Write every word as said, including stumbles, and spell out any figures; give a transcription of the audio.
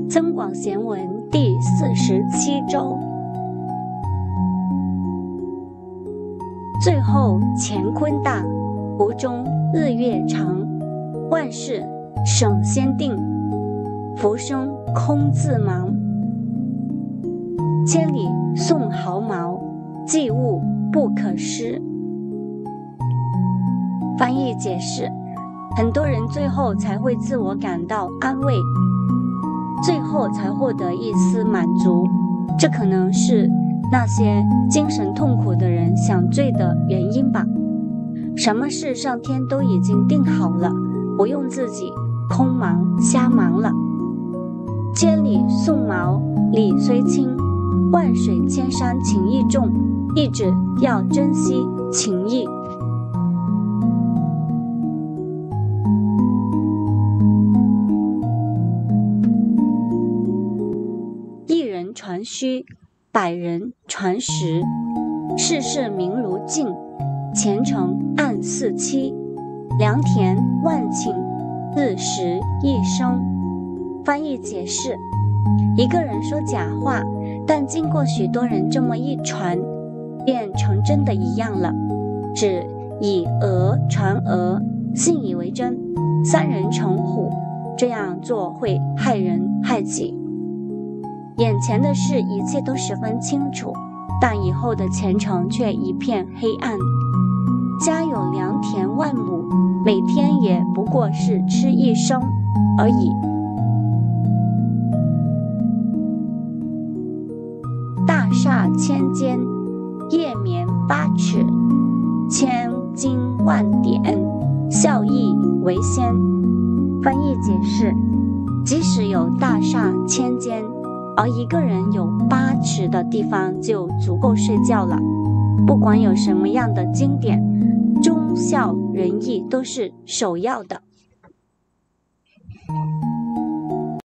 增广贤文第四十七周。最后乾坤大，湖中日月长。万事省先定，浮生空自忙。千里送毫毛，寄物不可失。翻译解释：很多人最后才会自我感到安慰，最后才获得一丝满足，这可能是那些精神痛苦的人想醉的原因吧。什么事上天都已经定好了，不用自己空忙瞎忙了。千里送毛，理虽轻，万水千山情意重，一直要珍惜情谊。一人传虚，百人传实。世事明如镜，前程暗似期。良田万顷，日食一生。翻译解释：一个人说假话，但经过许多人这么一传，便成真的一样了。指以讹传讹，信以为真，三人成虎，这样做会害人害己。眼前的事一切都十分清楚，但以后的前程却一片黑暗。家有良田万亩，每天也不过是吃一生而已。大厦千间，夜眠八尺，千金万点，效益为先。翻译解释：即使有大厦千间，而一个人有八尺的地方就足够睡觉了。不管有什么样的经典，忠孝仁义都是首要的。